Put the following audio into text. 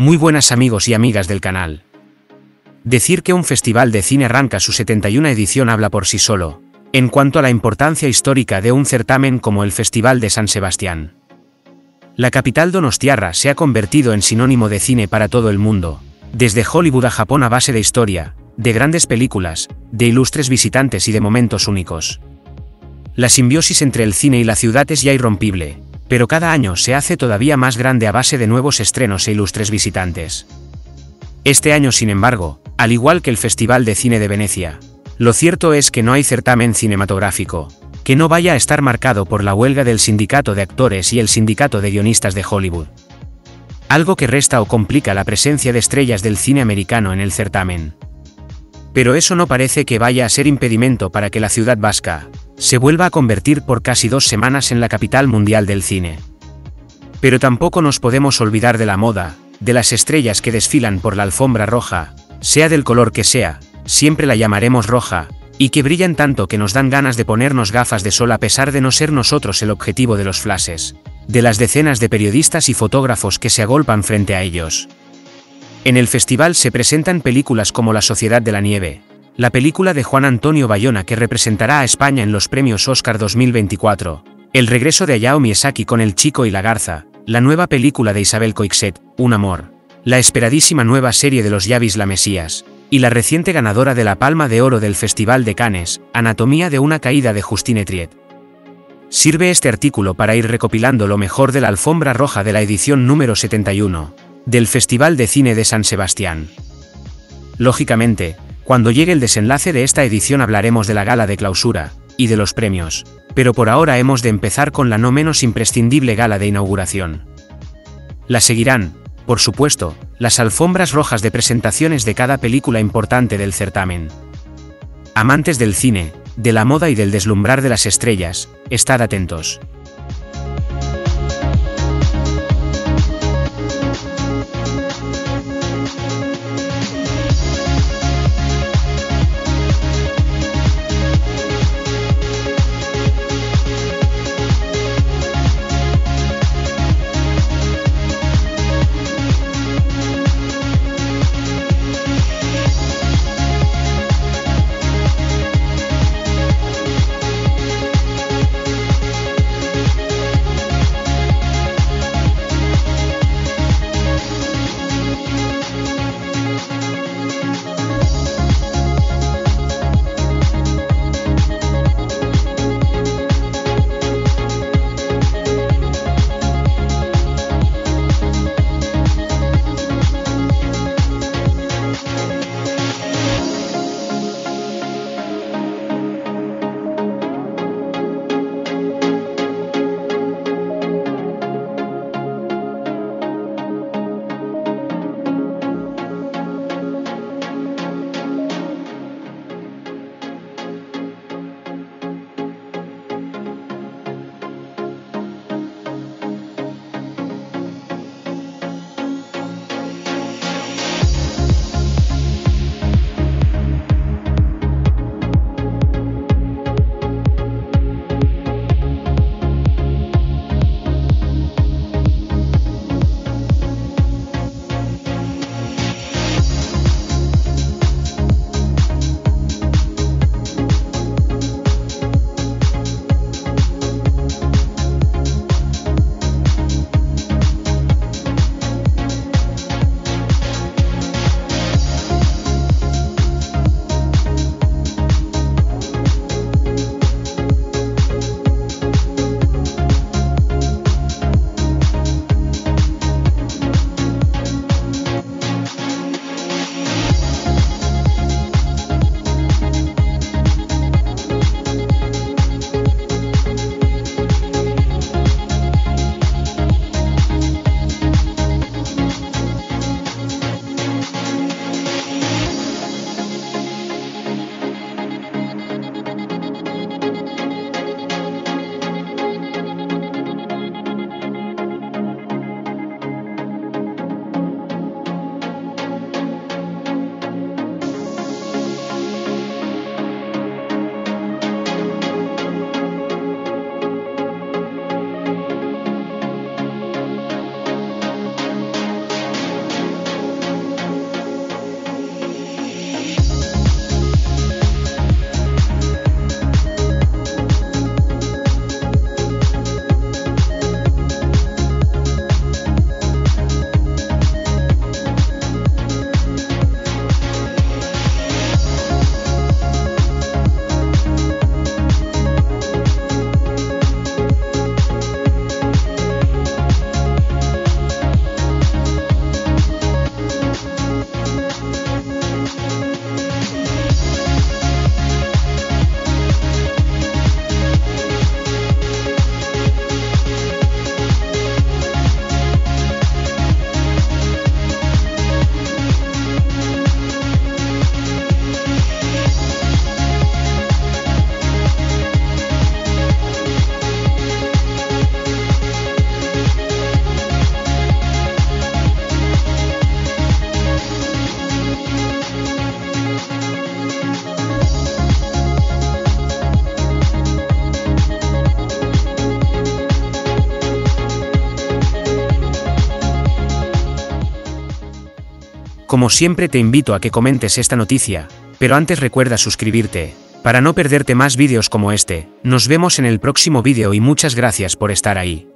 Muy buenas amigos y amigas del canal. Decir que un festival de cine arranca su 71ª edición habla por sí solo, en cuanto a la importancia histórica de un certamen como el Festival de San Sebastián. La capital donostiarra se ha convertido en sinónimo de cine para todo el mundo, desde Hollywood a Japón a base de historia, de grandes películas, de ilustres visitantes y de momentos únicos. La simbiosis entre el cine y la ciudad es ya irrompible, pero cada año se hace todavía más grande a base de nuevos estrenos e ilustres visitantes. Este año, sin embargo, al igual que el Festival de Cine de Venecia, lo cierto es que no hay certamen cinematográfico que no vaya a estar marcado por la huelga del Sindicato de Actores y el Sindicato de Guionistas de Hollywood. Algo que resta o complica la presencia de estrellas del cine americano en el certamen. Pero eso no parece que vaya a ser impedimento para que la ciudad vasca se vuelva a convertir por casi 2 semanas en la capital mundial del cine. Pero tampoco nos podemos olvidar de la moda, de las estrellas que desfilan por la alfombra roja, sea del color que sea, siempre la llamaremos roja, y que brillan tanto que nos dan ganas de ponernos gafas de sol a pesar de no ser nosotros el objetivo de los flashes, de las decenas de periodistas y fotógrafos que se agolpan frente a ellos. En el festival se presentan películas como La Sociedad de la Nieve, la película de Juan Antonio Bayona que representará a España en los premios Oscar 2024, el regreso de Hayao Miyazaki con El Chico y la Garza, la nueva película de Isabel Coixet, Un amor, la esperadísima nueva serie de los Llavis la Mesías, y la reciente ganadora de la Palma de Oro del Festival de Cannes, Anatomía de una caída de Justine Triet. Sirve este artículo para ir recopilando lo mejor de la alfombra roja de la edición número 71, del Festival de Cine de San Sebastián. Lógicamente, cuando llegue el desenlace de esta edición hablaremos de la gala de clausura, y de los premios, pero por ahora hemos de empezar con la no menos imprescindible gala de inauguración. La seguirán, por supuesto, las alfombras rojas de presentaciones de cada película importante del certamen. Amantes del cine, de la moda y del deslumbrar de las estrellas, estad atentos. Como siempre te invito a que comentes esta noticia, pero antes recuerda suscribirte, para no perderte más vídeos como este. Nos vemos en el próximo vídeo y muchas gracias por estar ahí.